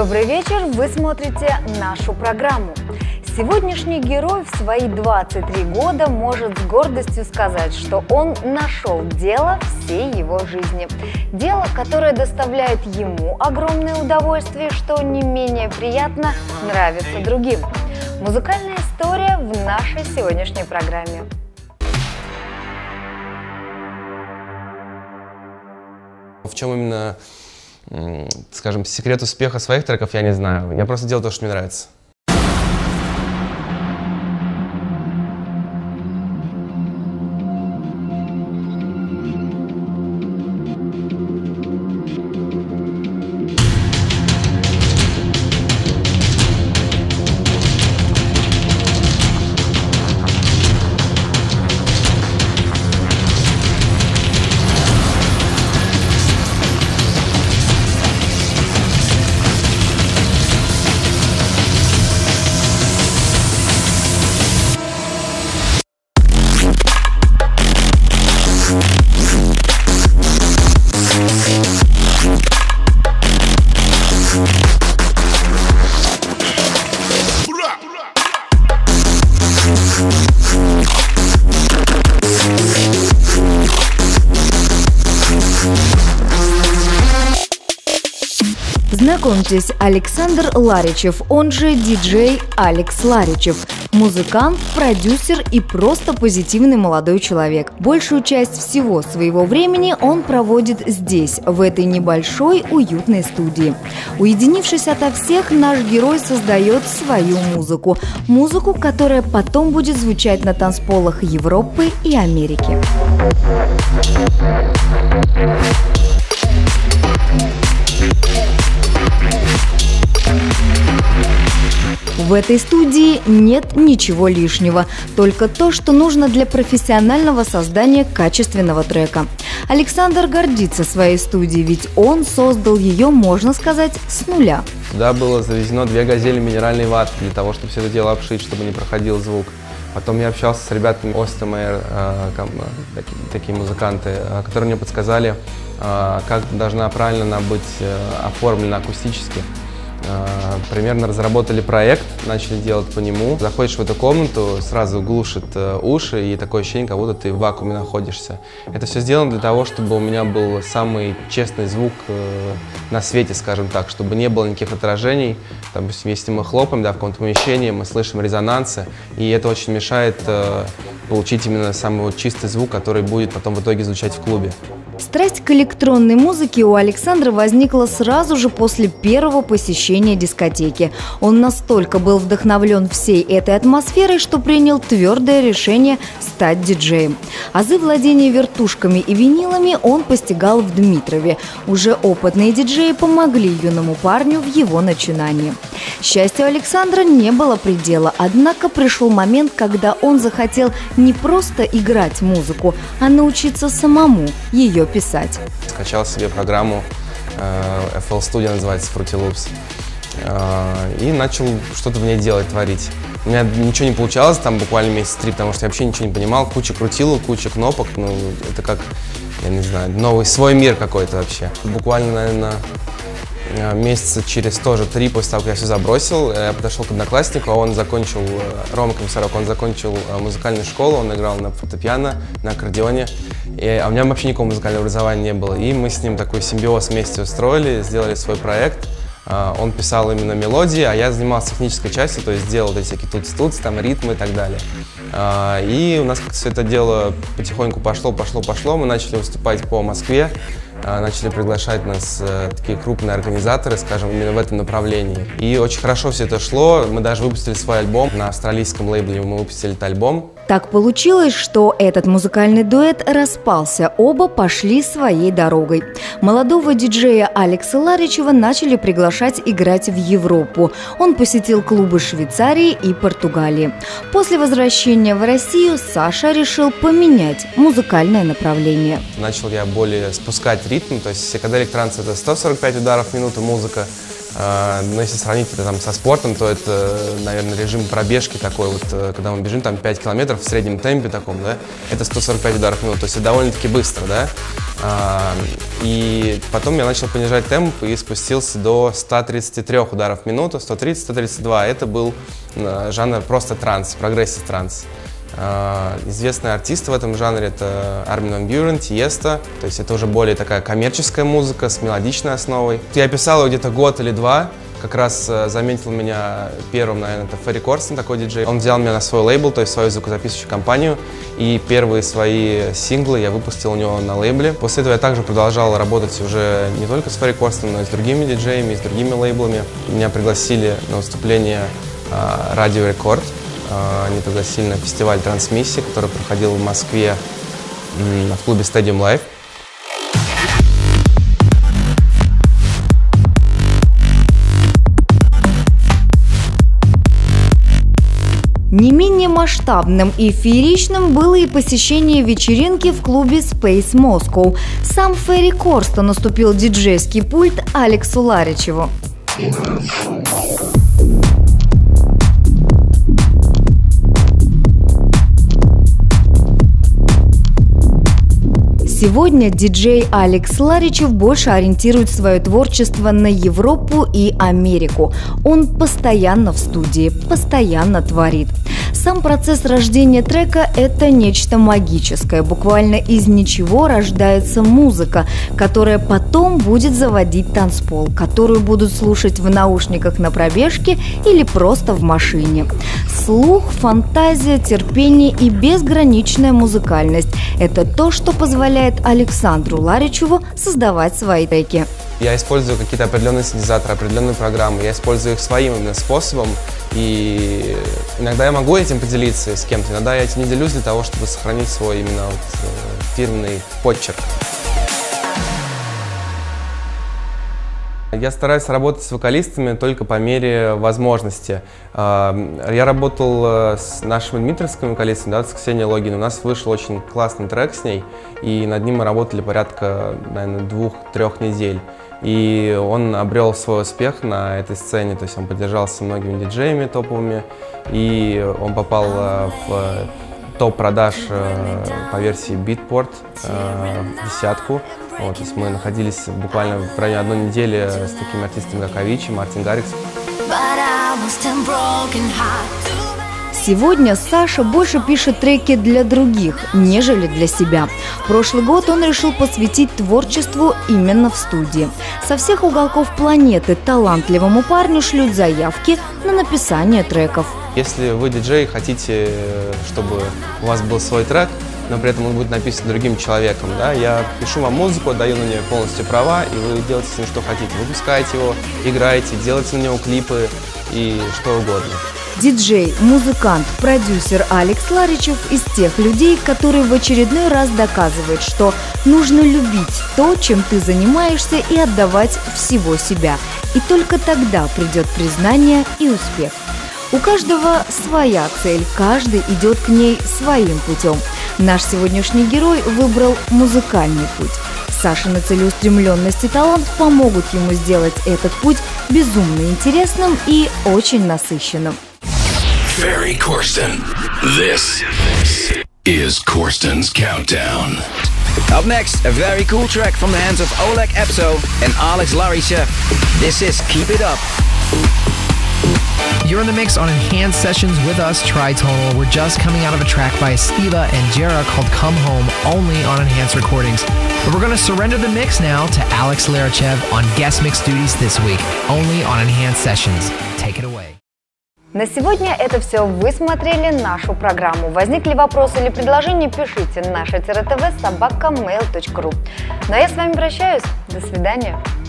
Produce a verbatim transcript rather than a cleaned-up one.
Добрый вечер, вы смотрите нашу программу. Сегодняшний герой в свои двадцать три года может с гордостью сказать, что он нашел дело всей его жизни. Дело, которое доставляет ему огромное удовольствие, что не менее приятно нравится другим. Музыкальная история в нашей сегодняшней программе. В чем именно, скажем, секрет успеха своих треков, я не знаю. Я просто делаю то, что мне нравится. Знакомьтесь, Александр Ларичев, он же диджей Алекс Ларичев. Музыкант, продюсер и просто позитивный молодой человек. Большую часть всего своего времени он проводит здесь, в этой небольшой уютной студии. Уединившись ото всех, наш герой создает свою музыку. Музыку, которая потом будет звучать на танцполах Европы и Америки. В этой студии нет ничего лишнего, только то, что нужно для профессионального создания качественного трека. Александр гордится своей студией, ведь он создал ее, можно сказать, с нуля. Туда было завезено две газели минеральной ваты для того, чтобы все это дело обшить, чтобы не проходил звук. Потом я общался с ребятами Остемейр, такие, такие музыканты, которые мне подсказали, как должна правильно быть оформлена акустически. Примерно разработали проект, начали делать по нему. Заходишь в эту комнату, сразу глушит уши, и такое ощущение, как будто ты в вакууме находишься. Это все сделано для того, чтобы у меня был самый честный звук на свете, скажем так, чтобы не было никаких отражений. Там, если мы хлопаем, да, в каком-то помещении, мы слышим резонансы, и это очень мешает получить именно самый чистый звук, который будет потом в итоге звучать в клубе. Страсть к электронной музыке у Александра возникла сразу же после первого посещения дискотеки. Он настолько был вдохновлен всей этой атмосферой, что принял твердое решение стать диджеем. Азы владения вертушками и винилами он постигал в Дмитрове. Уже опытные диджеи помогли юному парню в его начинании. Счастью Александра не было предела, однако пришел момент, когда он захотел не просто играть музыку, а научиться самому ее писать. Скачал себе программу, эф эл Studio называется, Fruity Loops, и начал что-то в ней делать, творить. У меня ничего не получалось там буквально месяц три, потому что я вообще ничего не понимал, куча крутилок, куча кнопок, ну это как, я не знаю, новый свой мир какой-то вообще. Буквально, наверное, месяца через тоже три после того, как я все забросил, я подошел к однокласснику, а он закончил, Рома Комиссаров, он закончил музыкальную школу, он играл на фортепиано, на аккордеоне, и, а у меня вообще никакого музыкального образования не было. И мы с ним такой симбиоз вместе устроили, сделали свой проект. Он писал именно мелодии, а я занимался технической частью, то есть делал эти всякие туц-туц, там ритмы и так далее. И у нас как-то все это дело потихоньку пошло, пошло, пошло. Мы начали выступать по Москве. Начали приглашать нас э, такие крупные организаторы, скажем, именно в этом направлении. И очень хорошо все это шло. Мы даже выпустили свой альбом. На австралийском лейбле мы выпустили этот альбом. Так получилось, что этот музыкальный дуэт распался. Оба пошли своей дорогой. Молодого диджея Алекса Ларичева начали приглашать играть в Европу. Он посетил клубы Швейцарии и Португалии. После возвращения в Россию Саша решил поменять музыкальное направление. Начал я более спускать ритм, то есть психоделик транс — это сто сорок пять ударов в минуту музыка, Но если сравнить это там со спортом, то это, наверное, режим пробежки такой, вот, когда мы бежим там пять километров в среднем темпе таком, да, это сто сорок пять ударов в минуту, то есть это довольно-таки быстро, да. И потом я начал понижать темп и спустился до ста тридцати трёх ударов в минуту, сто тридцать — сто тридцать два, это был жанр просто транс, прогрессив транс. Известные артисты в этом жанре — это Армин ван Бюрен, Тиесто, то есть это уже более такая коммерческая музыка с мелодичной основой. Я писал его где-то год или два, как раз заметил меня первым, наверное, это Ферри Корстен, такой диджей. Он взял меня на свой лейбл, то есть свою звукозаписывающую компанию, и первые свои синглы я выпустил у него на лейбле. После этого я также продолжал работать уже не только с Ферри Корстеном, но и с другими диджеями, и с другими лейблами. Меня пригласили на выступление Радио Рекорд. Они пригласили на фестиваль «Трансмиссия», который проходил в Москве в клубе Stadium Live. Не менее масштабным и фееричным было и посещение вечеринки в клубе Space Moscow. Сам Ферри Корстен наступил диджейский пульт Алексу Ларичеву. Сегодня диджей Алекс Ларичев больше ориентирует свое творчество на Европу и Америку. Он постоянно в студии, постоянно творит. Сам процесс рождения трека – это нечто магическое. Буквально из ничего рождается музыка, которая потом будет заводить танцпол, которую будут слушать в наушниках на пробежке или просто в машине. Слух, фантазия, терпение и безграничная музыкальность – это то, что позволяет Александру Ларичеву создавать свои треки. Я использую какие-то определенные синтезаторы, определенные программы, я использую их своим именно способом, и иногда я могу этим поделиться с кем-то, иногда я этим не делюсь для того, чтобы сохранить свой именно вот фирменный почерк. Я стараюсь работать с вокалистами только по мере возможности. Я работал с нашим дмитровским вокалистом, да, с Ксенией Логиной. У нас вышел очень классный трек с ней, и над ним мы работали порядка, наверное, двух-трех недель. И он обрел свой успех на этой сцене, то есть он поддержался многими диджеями топовыми, и он попал в топ продаж по версии Beatport в десятку. Вот, то есть мы находились буквально в районе одной недели с такими артистами, как Avicii, Мартин Гаррикс. Сегодня Саша больше пишет треки для других, нежели для себя. Прошлый год он решил посвятить творчеству именно в студии. Со всех уголков планеты талантливому парню шлют заявки на написание треков. Если вы, диджей, хотите, чтобы у вас был свой трек, но при этом он будет написан другим человеком, да, я пишу вам музыку, даю на нее полностью права, и вы делаете с ним что хотите. Выпускаете его, играете, делаете на него клипы и что угодно. Диджей, музыкант, продюсер Алекс Ларичев из тех людей, которые в очередной раз доказывают, что нужно любить то, чем ты занимаешься, и отдавать всего себя. И только тогда придет признание и успех. У каждого своя цель, каждый идет к ней своим путем. Наш сегодняшний герой выбрал музыкальный путь. Сашина целеустремленность и талант помогут ему сделать этот путь безумно интересным и очень насыщенным. Ferry Corsten. This is Corsten's Countdown. Up next, a very cool track from the hands of Oleg Epso and Alex Larichev. This is Keep It Up. You're in the mix on Enhanced Sessions with us, Tritonal. We're just coming out of a track by Stila and Jera called Come Home, only on Enhanced Recordings. But we're going to surrender the mix now to Alex Larichev on guest mix duties this week, only on Enhanced Sessions. Take it away. На сегодня это все. Вы смотрели нашу программу. Возникли вопросы или предложения, пишите на наше тв собака мейл точка ру. Ну а я с вами прощаюсь. До свидания.